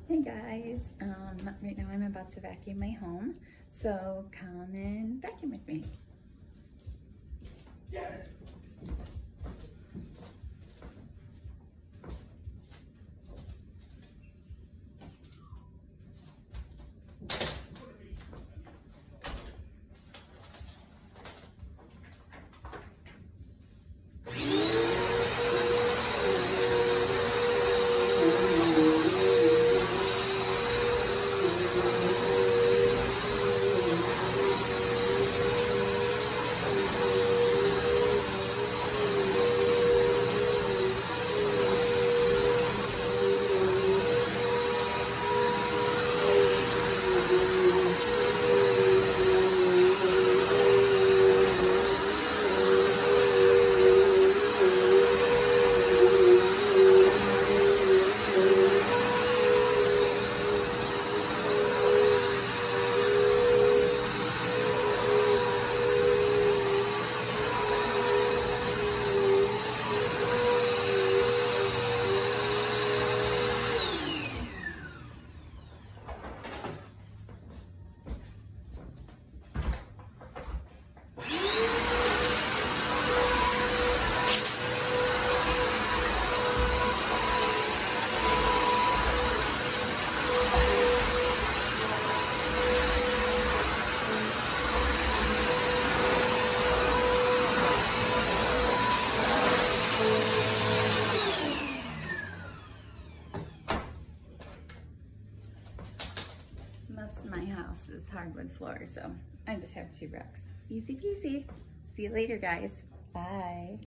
Hey guys, right now I'm about to vacuum my home, so come and vacuum with me. Most of my house is hardwood floor, so I just have 2 rugs. Easy peasy. See you later, guys. Bye.